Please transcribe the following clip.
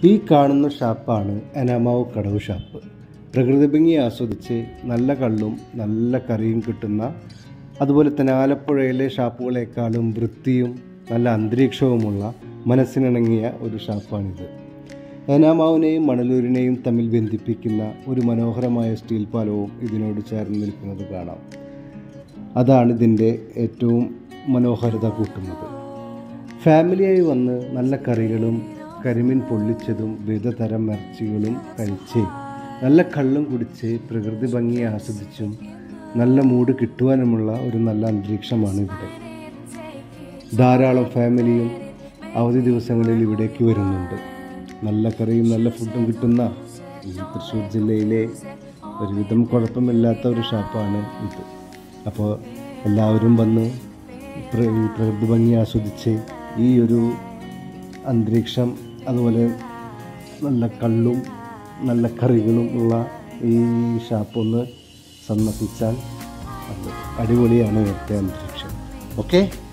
ഈ കാണുന്ന ഷാപ്പാണ് എനാമാവ് കടവ് ഷാപ്പ്. പ്രകൃതി ഭംഗി ആസ്വദിച്ച് നല്ല കള്ളും നല്ല കറിയും കിട്ടുന്ന, അതുപോലെ തന്നെ ആലപ്പുഴയിലെ ഷാപ്പുകളെക്കാളും വൃത്തിയും നല്ല അന്തരീക്ഷവുമുള്ള മനസ്സിനിണങ്ങിയ ഒരു ഷാപ്പാണിത്. എനാമാവിനെയും മണലൂരിനെയും തമ്മിൽ ബന്ധിപ്പിക്കുന്ന ഒരു മനോഹരമായ സ്റ്റീൽ പാലവും ഇതിനോട് ചേർന്ന് നിൽക്കുന്നത് കാണാം. അതാണ് ഇതിൻ്റെ ഏറ്റവും മനോഹരത കൂട്ടുന്നത്. ഫാമിലിയായി വന്ന് നല്ല കറികളും കരിമീൻ പൊള്ളിച്ചതും വിവിധ തരം ഇറച്ചികളും കഴിച്ച് നല്ല കള്ളും കുടിച്ച് പ്രകൃതി ഭംഗി ആസ്വദിച്ചും നല്ല മൂഡ് കിട്ടുവാനുമുള്ള ഒരു നല്ല അന്തരീക്ഷമാണ് ഇവിടെ. ധാരാളം ഫാമിലിയും അവധി ദിവസങ്ങളിൽ ഇവിടേക്ക് വരുന്നുണ്ട്. നല്ല കറിയും നല്ല ഫുഡും കിട്ടുന്ന ഈ തൃശ്ശൂർ ജില്ലയിലെ ഒരുവിധം കുഴപ്പമില്ലാത്ത ഒരു ഷാപ്പാണ് ഇത്. അപ്പോൾ എല്ലാവരും വന്ന് പ്രകൃതി ഭംഗി ആസ്വദിച്ച് ഈ ഒരു അന്തരീക്ഷം, അതുപോലെ നല്ല കള്ളും നല്ല കറികളും ഉള്ള ഈ ഷാപ്പൊന്ന് സന്ദർശിച്ചാൽ അത് അടിപൊളിയാണ് ഇവിടുത്തെ അന്തരീക്ഷം. ഓക്കെ.